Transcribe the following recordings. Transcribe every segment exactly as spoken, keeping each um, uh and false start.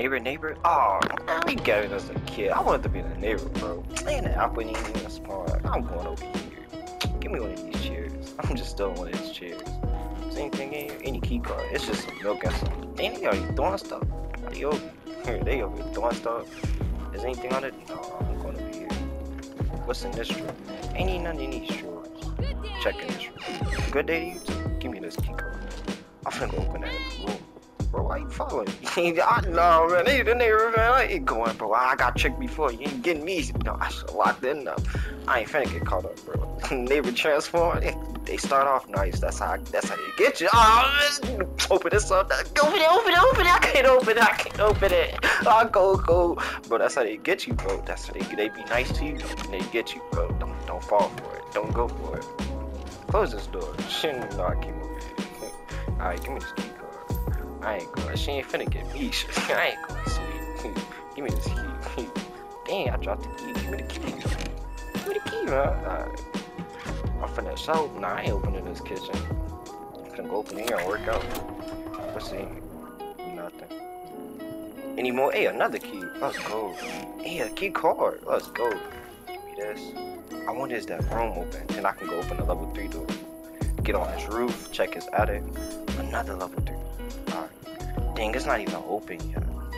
Neighbor, neighbor. Oh, we got it as a kid. I wanted to be the neighbor, bro. Man, I wouldn't even in the spawn. I'm going over here. Give me one of these chairs. I'm just stealing one of these chairs. Is anything in here? Any key card? It's just some milk and something. Damn, they already throwing stuff. They over here. They over here throwing stuff. Is anything on it? No, I'm going over here. What's in this drawer? Ain't even none in these drawers. Checking this room. Good day to you too. Give me this key card. I'm finna go open that room. Bro, why you following me? I know, man. They the neighbor, man. I ain't going, bro. I got tricked before. You ain't getting me. No, I should locked in now. I ain't finna get caught up, bro. Neighbor transform. They, they start off nice. That's how. That's how they get you. Oh, man. Open this up. Open it. Open it. Open it. I can't open it. I can't open it. Oh, go, go, bro. That's how they get you, bro. That's how they. They be nice to you. And they get you, bro. Don't, don't fall for it. Don't go for it. Close this door. Shit, no, I can't move it. All right, give me this key card. I ain't going. She ain't finna get me. I ain't going to sleep. Give me this key. Dang, I dropped the key. Give me the key. Give me the key, man. Alright. I'm finna show. Nah, I ain't opening this kitchen. I'm finna go open here and work out. What's in here? Nothing. Any more? Hey, another key. Let's go. Hey, a key card. Let's go. Give me this. I wonder is that room open? And I can go open the level three door. Get on his roof. Check his attic. Another level three. Alright. Dang, it's not even open yet.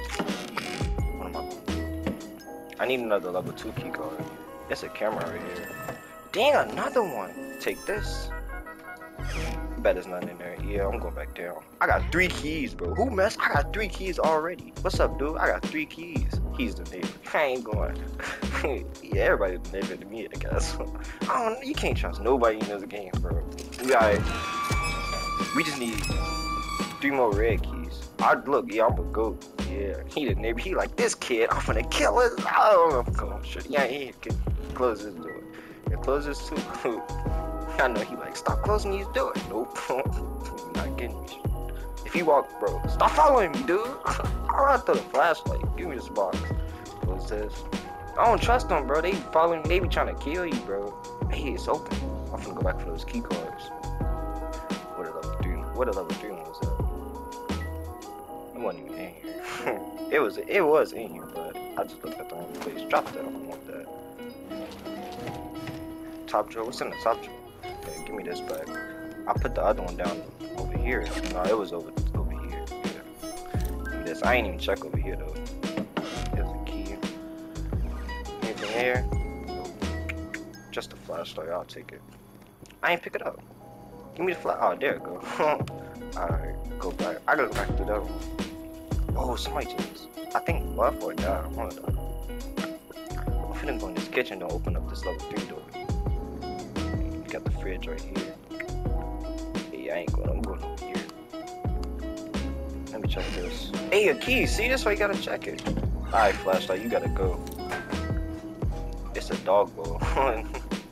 What am I doing? I need another level two key card. There's a camera right here. Dang, another one. Take this. Bet there's nothing in there. Yeah, I'm going back down. I got three keys, bro. Who messed? I got three keys already. What's up, dude? I got three keys. He's the neighbor. I ain't going. Yeah, everybody's the neighbor to me, I guess. I don't. You can't trust nobody in this game, bro. We got. We just need three more red keys. I look, yeah, I'm a goat. Yeah, he the neighbor. He like this kid. I'm gonna kill his. Oh, come on, shit. Yeah, he can close this door. Yeah, close this too. I know he like stop closing these doors. Nope, not getting me. If he walk, bro, stop following me, dude. I'll run through the flashlight. Give me this box. Close this. I don't trust them, bro. They following me. They be trying to kill you, bro. Hey, it's open. I'm finna go back for those key cards. What a level three. What a level three one was that? It wasn't even in here. it was. It was in here, but I just looked at the wrong place. Drop that. I don't want that. Top drawer. What's in the top drawer? Okay, give me this back. I put the other one down over here. No, it was over over here. Yeah. Give me this. I ain't even check over here though. There's a key. Anything here? Nope. Just a flashlight. I'll take it. I ain't pick it up. Give me the flash. Oh, there it go. Alright, go back. I gotta go back to that room. Oh, somebody just. I think left or died. One of them. I'm finna go in this kitchen to open up this level three door. Got the fridge right here. Hey, I ain't going. I'm going over here. Let me check this. Hey, a key. See, this why you gotta check it. Alright, flashlight, you gotta go. It's a dog bowl. I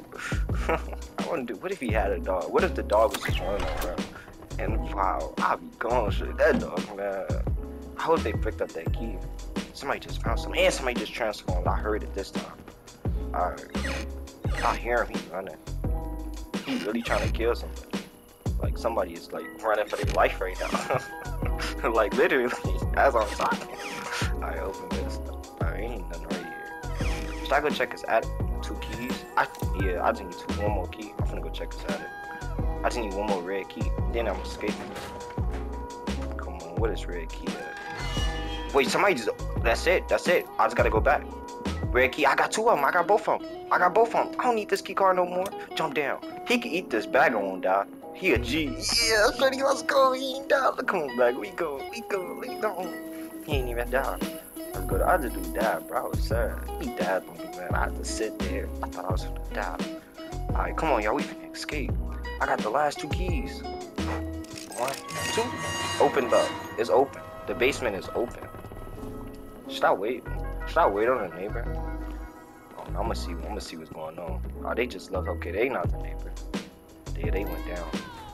wanna do. What if he had a dog? What if the dog was just running around? And wow, I'll be gone. Shit, that dog, man. I hope they picked up that key. Somebody just found some. And somebody just transformed. I heard it this time. Alright. I hear him. He's running. He's really trying to kill somebody. Like somebody is like running for their life right now. Like literally, as I'm talking. I open this. I ain't nothing right here. Should I go check his attic? Two keys? I yeah, I just need two, one more key. I'm gonna go check his attic. I just need one more red key. Then I'm escaping. Come on, what is red key at? Wait, somebody just. That's it. That's it. I just gotta go back. Red key. I got two of them. I got both of them. I got both of them. I don't need this key card no more. Jump down. He can eat this bag and won't die. He a G. Yeah, Freddy, let's go. He ain't die. Look, come on back. We go. We go. We go. He ain't even die. Let's go. The other dude died, bro. I was sad. He died on me, man. I had to sit there. I thought I was gonna die. Alright, come on, y'all. We finna escape. I got the last two keys. One, two. Opened up. It's open. The basement is open. Should I wait? Should I wait on the neighbor? Oh, I'm gonna see. I'm gonna see what's going on. Oh, they just left. Okay, they not the neighbor. They they went down.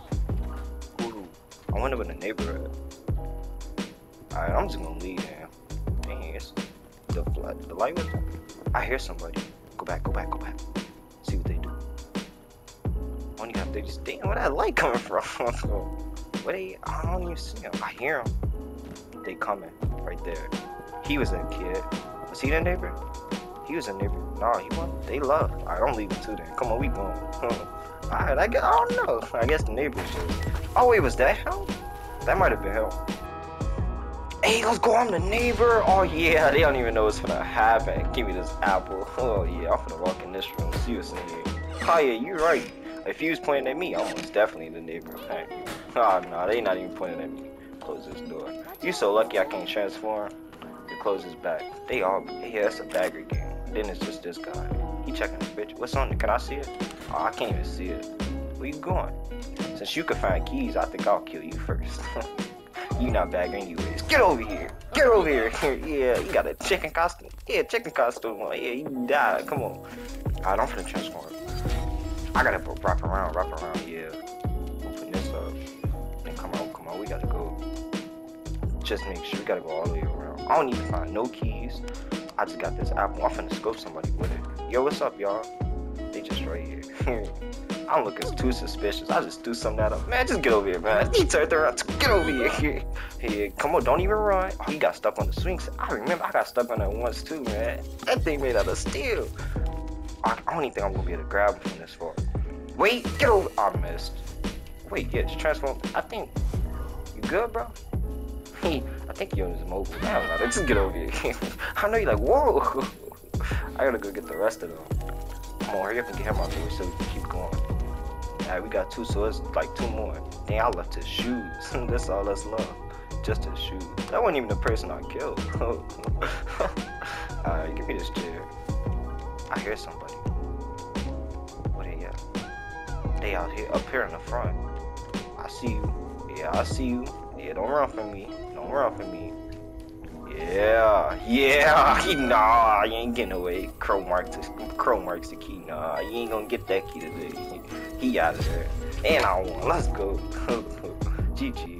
Ooh, I wonder where the neighbor at. All right, I'm just gonna leave now. Dang, it's the flood. The light was on. I hear somebody. Go back. Go back. Go back. See what they do. When you have they just damn, where that light coming from? Where they? I don't even see them. I hear them. They coming right there. He was a kid. Was he the neighbor? He was a neighbor. Nah, he wasn't. They love. Alright, don't leave him too then. Come on, we going. Alright, I guess, I don't know. I guess the neighbor should. Oh, wait, was that him? That might have been him. Hey, let's go. I'm the neighbor. Oh, yeah. They don't even know what's gonna happen. Give me this apple. Oh, yeah. I'm gonna walk in this room. See what's in here. Oh, yeah, you're right. If he was pointing at me, I was definitely the neighbor. Hey. Oh, no, they not even pointing at me. Close this door. You so lucky I can't transform. You close his back. They all, yeah, it's a bagger game. Then it's just this guy. He checking this bitch. What's on it? Can I see it? Oh, I can't even see it. Where you going? Since you can find keys, I think I'll kill you first. You not bagger anyways. Get over here. Get over here. Yeah, you got a chicken costume. Yeah, chicken costume on. Yeah, you died. Come on. Alright, I'm finna transform. I gotta wrap around, wrap around. Yeah. Open this up. And come on, come on. We gotta go. Just make sure we gotta go all the way around. I don't need to find no keys. I just got this apple. I'm finna scope somebody with it. Yo, what's up, y'all? They just right here. I don't look as too suspicious. I just threw something at him. Man, just get over here, man. He turned around. Get over here. Yeah, come on, don't even run. Oh, he got stuck on the swing set. I remember I got stuck on that once too, man. That thing made out of steel. I, I don't even think I'm gonna be able to grab him from this far. Wait, get over. I missed. Wait, yeah, just transform. I think. You good, bro? I think you're on his mobile. I don't know. Just get over here. I know you're like, whoa. I gotta go get the rest of them. Come on, hurry up and get him out there so we can keep going. Alright, we got two, so it's like two more. Dang, I left his shoes. That's all that's left. Just his shoes. That wasn't even the person I killed. Alright, give me this chair. I hear somebody. Where they at? They out here, up here in the front. I see you. Yeah, I see you. Yeah, don't run from me. Don't run from me. Yeah, yeah. Nah, you ain't getting away. Crow marks the, Crow marks the key. Nah, you ain't gonna get that key today. He out of there. And I won. Let's go. G G.